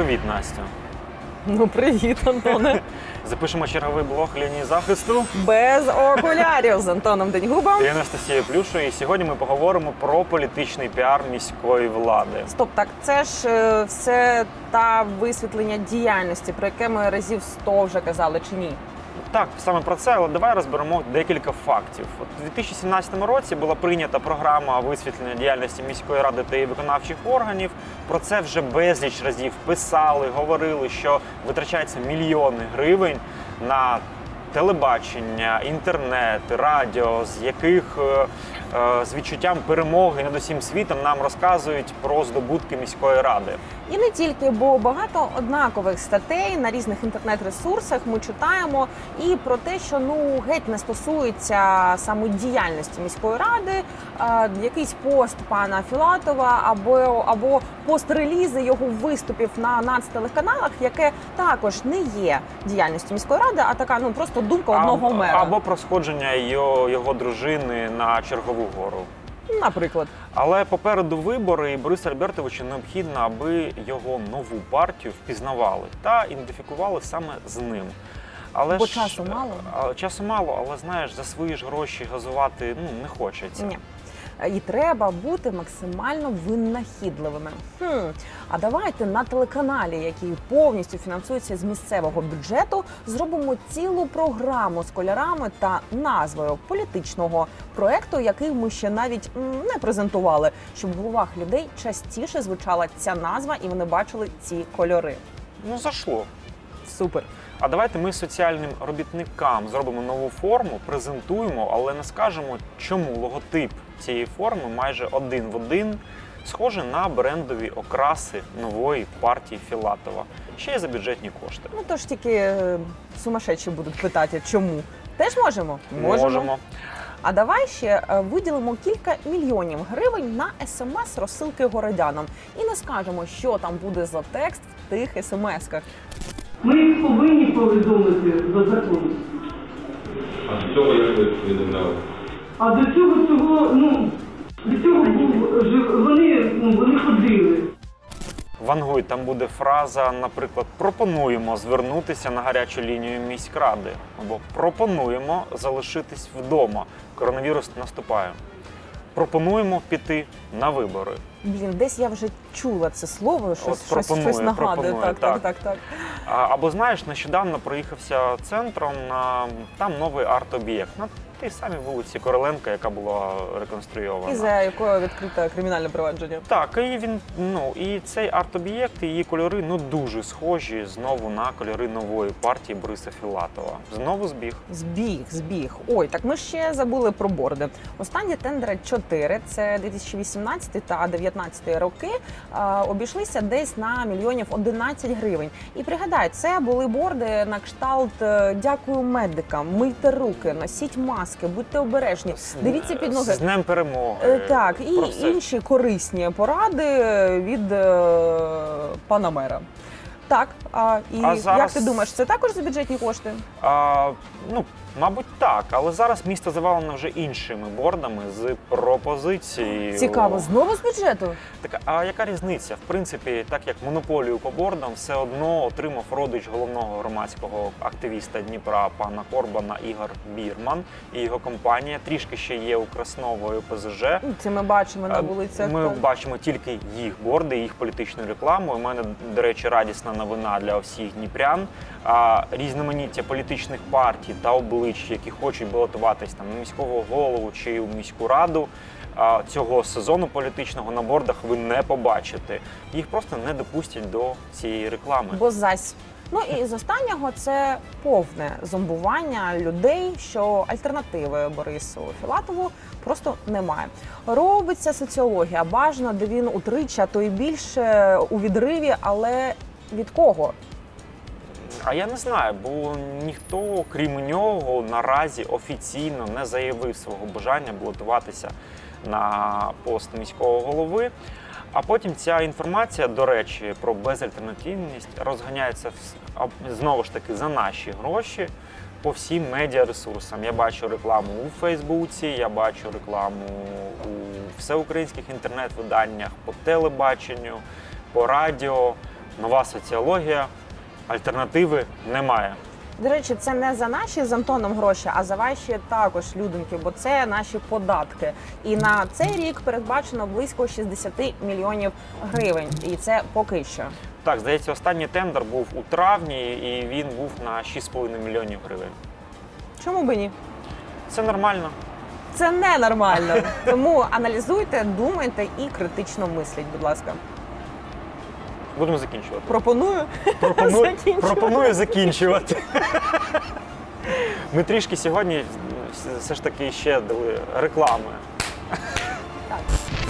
Привіт, Настя. Ну, привіт, Антоне. Запишемо черговий блог лінії захисту. Без окулярів з Антоном Деньгубом. І Анастасією Плюшою. І сьогодні ми поговоримо про політичний піар міської влади. Стоп, так це ж все та висвітлення діяльності, про яке ми разів 100 вже казали, чи ні? Так, саме про це, але давай розберемо декілька фактів. У 2017 році була прийнята програма висвітлення діяльності міської ради та її виконавчих органів. Про це вже безліч разів писали, говорили, що витрачаються мільйони гривень на телебачення, інтернет, радіо, з яких з відчуттям перемоги над усім світом нам розказують про здобутки міської ради. І не тільки, бо багато однакових статей на різних інтернет-ресурсах ми читаємо і про те, що геть не стосується саме діяльності міської ради, якийсь пост пана Філатова або пост-релізи його виступів на нацтелеканалах, яке також не є діяльністю міської ради, а така просто думка одного мера. Або про сходження його дружини на Чергову гору. Наприклад. Але попереду вибори, і Борису Альбертовичу необхідно, аби його нову партію впізнавали та ідентифікували саме з ним. Бо часу мало. Часу мало, але, знаєш, за свої ж гроші газувати не хочеться. Ні. І треба бути максимально винахідливими. А давайте на телеканалі, який повністю фінансується з місцевого бюджету, зробимо цілу програму з кольорами та назвою політичного проекту, який ми ще навіть не презентували, щоб в головах людей частіше звучала ця назва і вони бачили ці кольори. Зашло. Супер. А давайте ми соціальним робітникам зробимо нову форму, презентуємо, але не скажемо, чому логотип цієї форми майже один в один схожий на брендові окраси нової партії Філатова. Ще й за бюджетні кошти. Тож тільки сумасшедші будуть питати, чому. Теж можемо? Можемо. А давай ще виділимо кілька мільйонів гривень на СМС-розсилки городянам. І не скажемо, що там буде за текст в тих СМС-ках. Ми їх повинні повідомити до закону. А до цього як ви повідомляли? А до цього вони ходили. Вангуй, там буде фраза, наприклад, пропонуємо звернутися на гарячу лінію міськради, або пропонуємо залишитись вдома, коронавірус наступає. Пропонуємо піти на вибори. Десь я вже чула це слово, щось нагадує. Так. Або, знаєш, нещодавно проїхався центром, там новий арт-об'єкт. На тій самій вулиці Короленка, яка була реконструйована. І за якою відкрите кримінальне провадження. Так, і цей арт-об'єкт, і її кольори дуже схожі знову на кольори нової партії Бориса Філатова. Знову збіг. Збіг. Ой, так ми ще забули про борди. Останні тендери 4, це 2018 та 2019 роки, обійшлися десь на мільйонів 11 гривень. І пригадай, це були борди на кшталт «Дякую медикам», «Мийте руки», «Носіть маски», «Будьте обережні», «Дивіться під ноги». З Днем перемоги. Так, і інші корисні поради від пана мера. Так, зараз... як ти думаєш, це також за бюджетні кошти? Мабуть, так, але зараз місто завалено вже іншими бордами з пропозицією. Цікаво, знову з бюджету? Так, а яка різниця? В принципі, так як монополію по бордам все одно отримав родич головного громадського активіста Дніпра пана Корбана Ігор Бірман і його компанія. Трішки ще є у Красново і ОПЗЖ. Це ми бачимо на вулицях. Ми бачимо тільки їх борди, їх політичну рекламу. У мене, до речі, радісна новина для всіх дніпрян. Різноманіття політичних партій та облич, які хочуть балотуватись на міського голову чи у міську раду, цього сезону політичного на бордах ви не побачите. Їх просто не допустять до цієї реклами. Бо зась. І з останнього це повне зомбування людей, що альтернативи Борису Філатову просто немає. Робиться соціологія, бажано, де він утричі, а то й більше у відриві, але від кого? А я не знаю, бо ніхто, крім нього, наразі офіційно не заявив свого бажання балотуватися на пост міського голови. А потім ця інформація, до речі, про безальтернативність розганяється знову ж таки за наші гроші по всім медіаресурсам. Я бачу рекламу у Фейсбуці, я бачу рекламу у всеукраїнських інтернет-виданнях, по телебаченню, по радіо. нова соціологія, альтернативи немає. До речі, це не за наші з Антоном гроші, а за ваші також, людоньки, бо це наші податки. І на цей рік передбачено близько 60 мільйонів гривень. І це поки що. Так, здається, останній тендер був у травні, і він був на 6,5 мільйонів гривень. Чому би ні? Це нормально. Це ненормально. Тому аналізуйте, думайте і критично мисліть, будь ласка. Будемо закінчувати. Пропоную закінчувати. Пропоную закінчувати. Ми трішки сьогодні все ж таки ще дали реклами. Так.